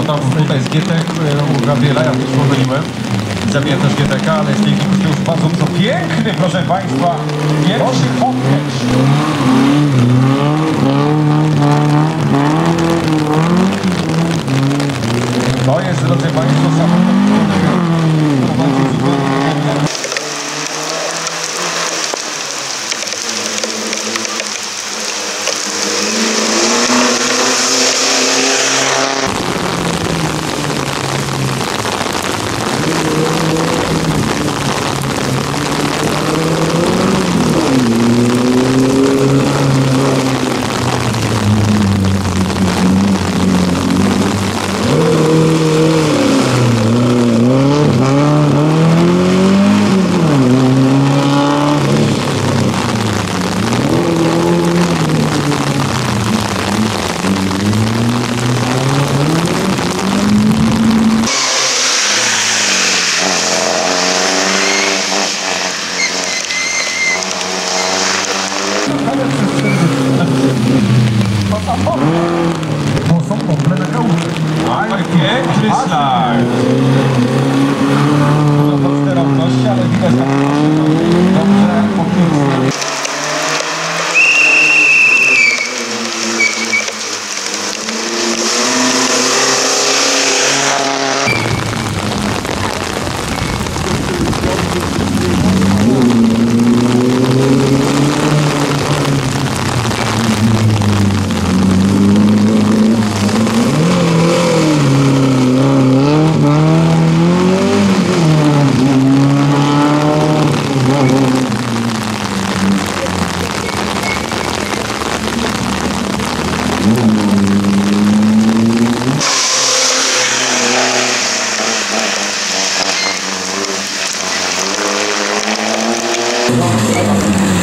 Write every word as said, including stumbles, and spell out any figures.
bo tam tutaj jest Gietek u Gabriela, ja też pomyliłem. Zabiję też Gieteka, ale jest piękny już bardzo, bardzo piękny, proszę Państwa. Pierwszy podkręć. To jest, drodzy Państwo, samochód, który prowadzi zupełnie. To są kompletne kałuże. Ale piękny slajd. Dużo to sterowności, ale widać tam dobrze podniósł. Thank you.